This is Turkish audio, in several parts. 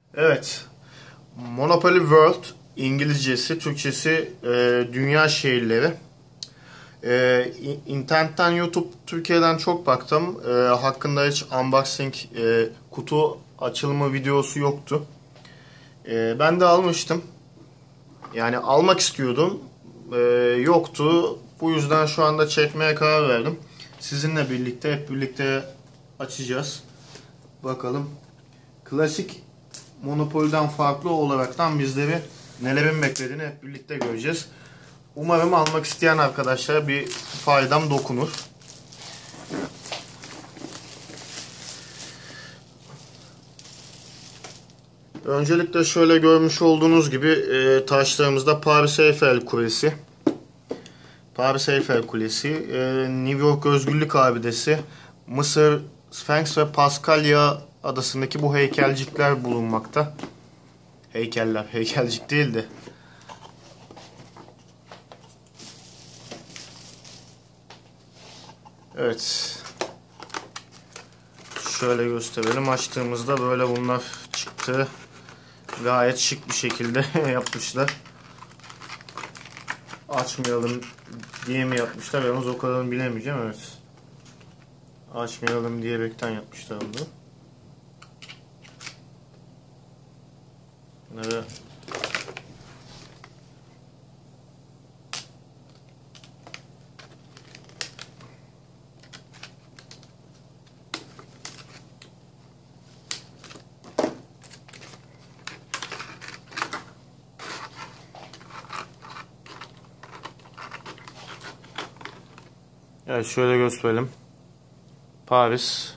Evet. Monopoly World İngilizcesi, Türkçesi Dünya Şehirleri. İnternetten, YouTube Türkiye'den çok baktım. Hakkında hiç unboxing, kutu açılımı videosu yoktu. Ben de almıştım. Yani almak istiyordum. Yoktu. Bu yüzden şu anda çekmeye karar verdim. Sizinle birlikte, hep birlikte açacağız. Bakalım. Klasik Monopoly'den farklı olaraktan bizleri nelerin beklediğini hep birlikte göreceğiz. Umarım almak isteyen arkadaşlara bir faydam dokunur. Öncelikle şöyle görmüş olduğunuz gibi taşlarımızda Paris Eiffel Kulesi. Paris Eiffel Kulesi, New York Özgürlük Abidesi, Mısır Sphinx ve Paskalya adasındaki bu heykelcikler bulunmakta. Heykeller, heykelcik değil de. Evet. Şöyle gösterelim. Açtığımızda böyle bunlar çıktı. Gayet şık bir şekilde yapmışlar. Açmayalım diye mi yapmışlar? Yalnız o kadarını bilemeyeceğim. Evet. Açmayalım diyerekten yapmışlar onu. Bunları evet, şöyle gösterelim. Paris,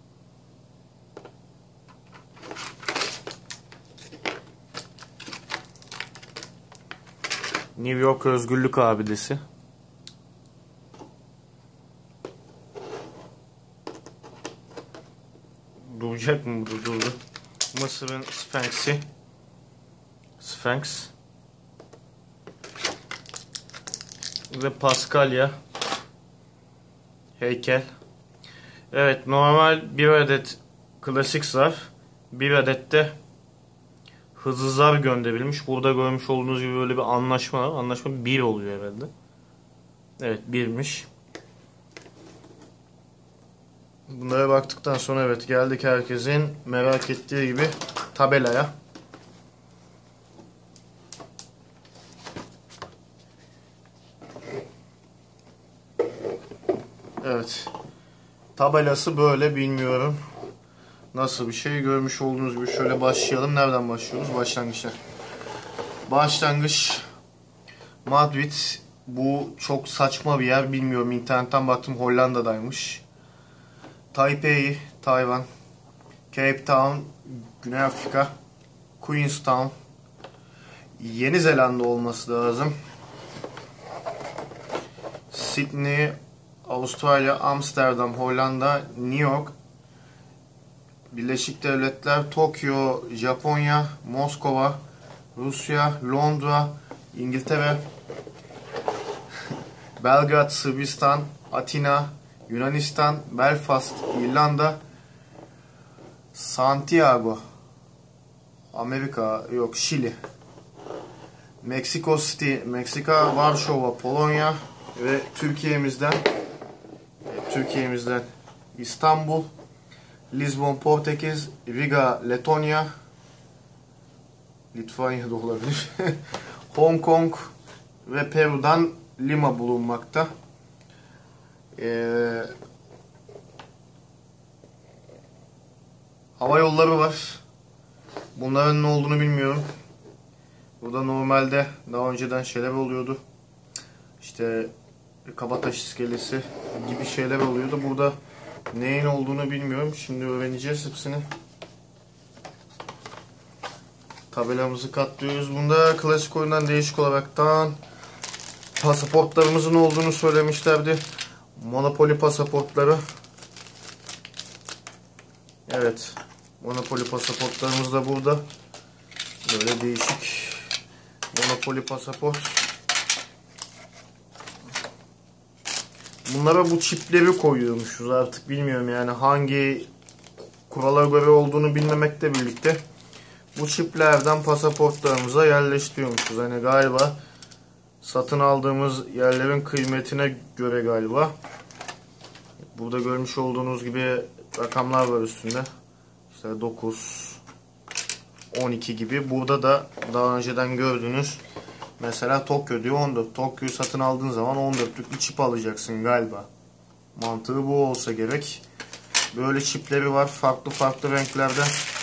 New York Özgürlük Abidesi, duracak mı? Durdu. Mısır'ın Sphinx'i, Sphinx ve Paskalya heykel. Evet, normal bir adet klasik zarf, bir adet de hızlı zarf gönderilmiş. Burada görmüş olduğunuz gibi böyle bir anlaşma var. Anlaşma 1 oluyor herhalde. Evet, 1'miş. Bunlara baktıktan sonra evet, geldik herkesin merak ettiği gibi tabelaya. Evet. Tabelası böyle, bilmiyorum nasıl bir şey. Görmüş olduğunuz gibi şöyle başlayalım. Nereden başlıyoruz? Başlangıçta. Başlangıç Madrid. Bu çok saçma bir yer. Bilmiyorum. İnternetten baktım, Hollanda'daymış. Taipei, Tayvan. Cape Town, Güney Afrika. Queenstown, Yeni Zelanda olması lazım. Sydney, Avustralya. Amsterdam, Hollanda. New York, Birleşik Devletler. Tokyo, Japonya. Moskova, Rusya. Londra, İngiltere. Belgrad, Sırbistan. Atina, Yunanistan. Belfast, İrlanda. Santiago, Amerika, yok, Şili. Meksiko City, Meksika. Varşova, Polonya ve Türkiye'mizden İstanbul, Lisbon, Portekiz. Riga, Letonya, Litvanya da olabilir. Hong Kong ve Peru'dan Lima bulunmakta. Hava yolları var. Bunların ne olduğunu bilmiyorum. Burada normalde daha önceden şeyler oluyordu. İşte Kabataş iskelesi gibi şeyler oluyordu. Burada neyin olduğunu bilmiyorum. Şimdi öğreneceğiz hepsini. Tabelamızı katlıyoruz. Bunda klasik oyundan değişik olaraktan pasaportlarımızın olduğunu söylemişlerdi. Monopoly pasaportları. Evet. Monopoly pasaportlarımız da burada. Böyle değişik Monopoly pasaport. Bunlara bu çipleri koyuyormuşuz, artık bilmiyorum yani hangi kurala göre olduğunu bilmemekle birlikte bu çiplerden pasaportlarımıza yerleştiriyormuşuz. Hani galiba satın aldığımız yerlerin kıymetine göre galiba. Burada görmüş olduğunuz gibi rakamlar var üstünde. İşte 9, 12 gibi. Burada da daha önceden gördüğünüz mesela Tokyo diyor 14. Tokyo'yu satın aldığın zaman 14'lük bir çip alacaksın galiba. Mantığı bu olsa gerek. Böyle çipleri var farklı farklı renklerde.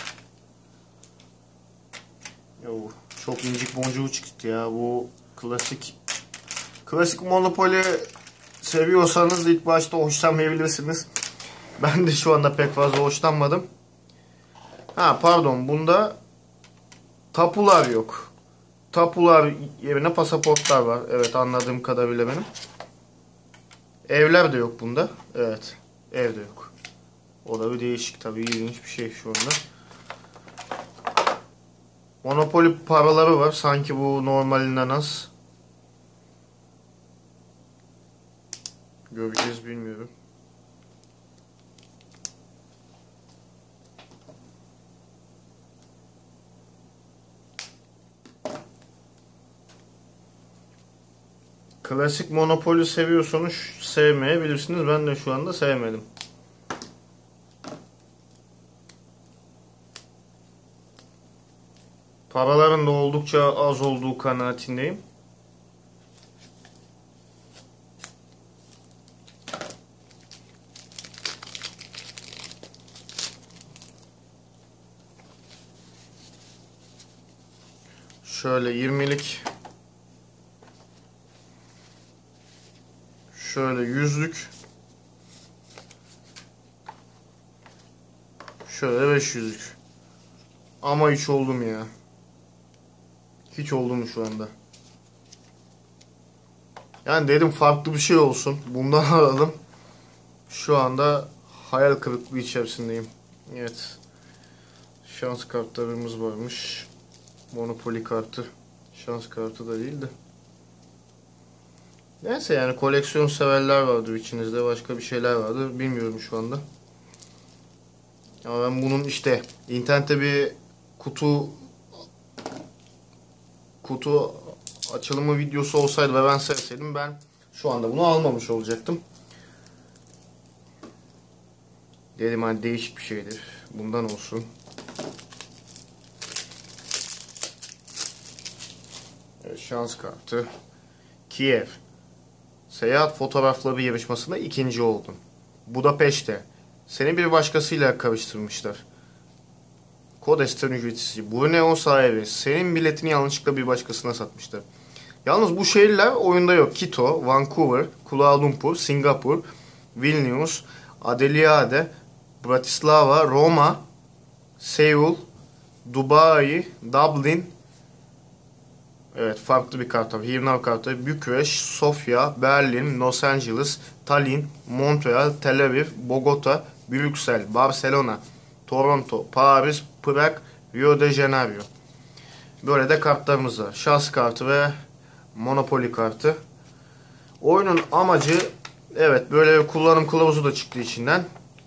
Çok incik boncuğu çıktı ya. Bu klasik Monopoly seviyorsanız ilk başta hoşlanmayabilirsiniz. Ben de şu anda pek fazla hoşlanmadım. Ha pardon, bunda tapular yok. Tapular yerine pasaportlar var. Evet, anladığım kadarıyla benim. Evler de yok bunda. Evet, ev de yok. O da bir değişik tabii, ilginç bir şey şu anda. Monopoly paraları var. Sanki bu normalinden az. Göreceğiz, bilmiyorum. Klasik Monopoly seviyorsanız sevmeyebilirsiniz. Ben de şu anda sevmedim. Paraların da oldukça az olduğu kanaatindeyim. Şöyle 20'lik, şöyle 100'lük, şöyle 500'lük. Ama hiç oldum ya. Hiç oldu mu şu anda? Yani dedim farklı bir şey olsun. Bundan alalım. Şu anda hayal kırıklığı içerisindeyim. Evet. Şans kartlarımız varmış. Monopoly kartı. Şans kartı da değil de. Neyse, yani koleksiyon severler vardır içinizde. Başka bir şeyler vardır. Bilmiyorum şu anda. Ama ben bunun işte internette bir kutu açılımı videosu olsaydı ve ben sevseydim, ben şu anda bunu almamış olacaktım. Dedim hani değişik bir şeydir. Bundan olsun. Evet, şans kartı. Kiev. Seyahat fotoğrafları yarışmasında ikinci oldun. Budapeşte. Seni bir başkasıyla karıştırmışlar. Kodes'ten ücretsiz. Borneo sahibi. Senin biletini yanlışlıkla bir başkasına satmışlar. Yalnız bu şehirler oyunda yok. Quito, Vancouver, Kuala Lumpur, Singapur, Vilnius, Adelaide, Bratislava, Roma, Seul, Dubai, Dublin. Evet, farklı bir kart tabii. Hirnav kartı. Bükreş, Sofya, Berlin, Los Angeles, Tallinn, Montreal, Tel Aviv, Bogota, Brüksel, Barcelona, Toronto, Paris, Prag, Rio de Janeiro. Böyle de kartlarımız var. Şans kartı ve Monopoly kartı. Oyunun amacı, evet, böyle bir kullanım kılavuzu da çıktı içinden.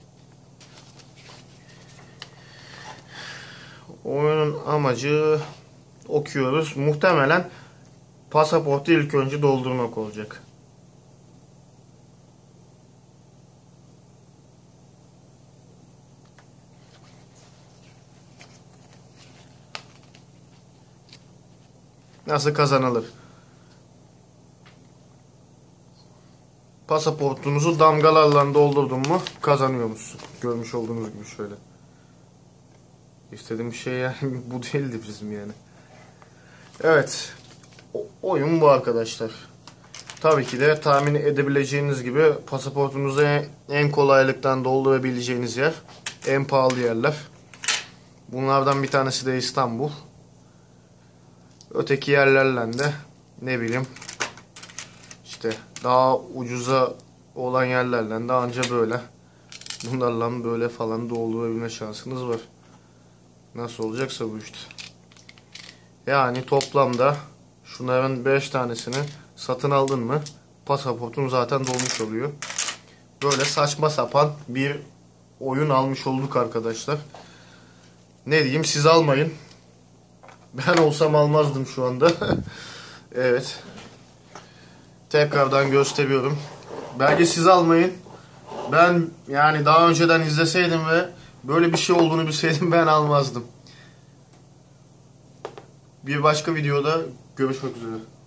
Oyunun amacı, okuyoruz. Muhtemelen pasaportu ilk önce doldurmak olacak. Nasıl kazanılır? Pasaportunuzu damgalarla doldurdun mu kazanıyor musun? Görmüş olduğunuz gibi şöyle. İstediğim şey yani bu değildi bizim yani. Evet. Oyun bu arkadaşlar. Tabii ki de tahmin edebileceğiniz gibi pasaportunuzu en kolaylıktan doldurabileceğiniz yer, en pahalı yerler. Bunlardan bir tanesi de İstanbul. Öteki yerlerle de ne bileyim işte daha ucuza olan yerlerle de anca böyle. Bunlarla böyle falan doldurabilme şansınız var. Nasıl olacaksa bu işte. Yani toplamda şunların 5 tanesini satın aldın mı pasaportun zaten dolmuş oluyor. Böyle saçma sapan bir oyun almış olduk arkadaşlar. Ne diyeyim, siz almayın. Ben olsam almazdım şu anda. Evet. Tekrardan gösteriyorum. Belki siz almayın. Ben yani daha önceden izleseydim ve böyle bir şey olduğunu bilseydim ben almazdım. Bir başka videoda görüşmek üzere.